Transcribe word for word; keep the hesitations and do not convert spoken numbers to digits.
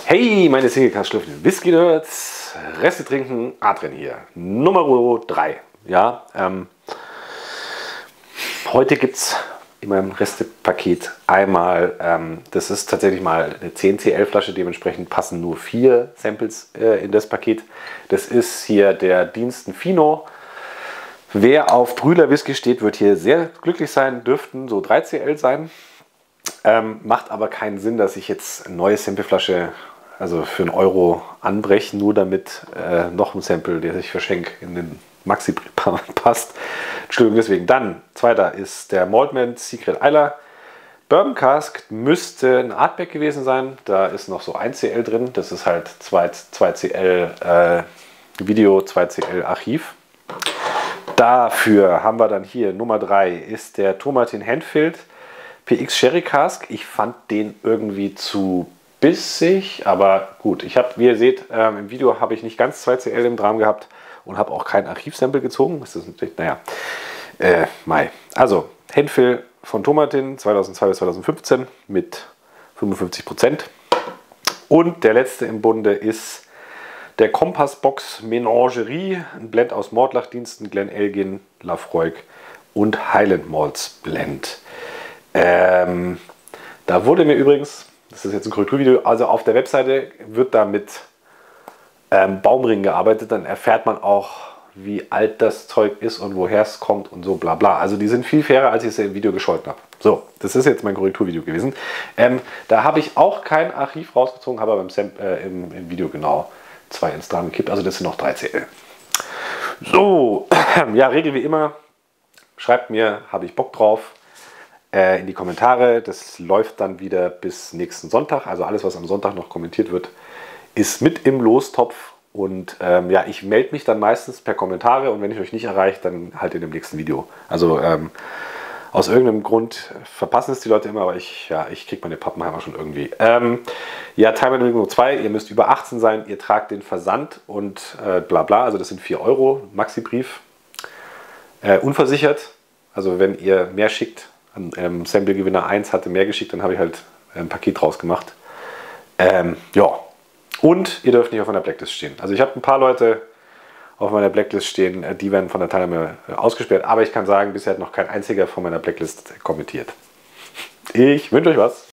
Hey, meine Singlecast-schlüpfenden Whisky-Nerds, Reste trinken, Adrian hier, Nummer drei. Ja, ähm, heute gibt es in meinem Restepaket einmal, ähm, das ist tatsächlich mal eine zehn C L Flasche, dementsprechend passen nur vier Samples äh, in das Paket. Das ist hier der Diensten Fino. Wer auf Brühler Whisky steht, wird hier sehr glücklich sein, dürften so drei C L sein. Ähm, macht aber keinen Sinn, dass ich jetzt eine neue Sampleflasche, also für einen Euro, anbreche, nur damit äh, noch ein Sample, der sich verschenkt, in den Maxi passt. Entschuldigung, deswegen. Dann, zweiter ist der Maltman Secret Isla Bourbon Cask. Müsste ein Artback gewesen sein. Da ist noch so ein C L drin. Das ist halt zwei C L äh, Video, zwei C L Archiv. Dafür haben wir dann hier Nummer drei ist der Tomatin Handfilled P X Sherry Cask. Ich fand den irgendwie zu bissig, aber gut. Ich habe, wie ihr seht, ähm, im Video habe ich nicht ganz zwei C L im Dramen gehabt und habe auch kein Archivsample gezogen. Das ist natürlich, naja, äh, Mai. Also, Handfill von Tomatin zweitausendzwei bis zweitausendfünfzehn mit fünfundfünfzig Prozent. Und der letzte im Bunde ist der Kompassbox Menagerie, ein Blend aus Mordlachdiensten, Glen Elgin, Lafroig und Highland Malts Blend. Ähm, da wurde mir übrigens, das ist jetzt ein Korrekturvideo, also auf der Webseite wird da mit ähm, Baumringen gearbeitet, dann erfährt man auch, wie alt das Zeug ist und woher es kommt und so bla bla. Also die sind viel fairer, als ich es im Video gescholten habe. So, das ist jetzt mein Korrekturvideo gewesen. Ähm, da habe ich auch kein Archiv rausgezogen, habe aber im, Sam äh, im, im Video genau zwei ins Dramen gekippt, also das sind noch drei C L. So, ja, Regel wie immer, schreibt mir, habe ich Bock drauf, äh, in die Kommentare. Das läuft dann wieder bis nächsten Sonntag, also alles, was am Sonntag noch kommentiert wird, ist mit im Lostopf. Und ähm, ja, ich melde mich dann meistens per Kommentare und wenn ich euch nicht erreiche, dann halt in dem nächsten Video. Also ähm, aus irgendeinem Grund verpassen es die Leute immer, aber ich, ja, ich kriege meine Pappenheimer schon irgendwie. Ähm, ja, Teilnehmung Nummer zwei, ihr müsst über achtzehn sein, ihr tragt den Versand und äh, bla bla, also das sind vier Euro, Maxi-Brief. Äh, unversichert, also wenn ihr mehr schickt, ähm, Sample Gewinner eins hatte mehr geschickt, dann habe ich halt ein Paket draus gemacht. Ähm, ja, und ihr dürft nicht auf einer Blacklist stehen. Also ich habe ein paar Leute auf meiner Blacklist stehen, die werden von der Teilnahme ausgesperrt, aber ich kann sagen, bisher hat noch kein einziger von meiner Blacklist kommentiert. Ich wünsche euch was.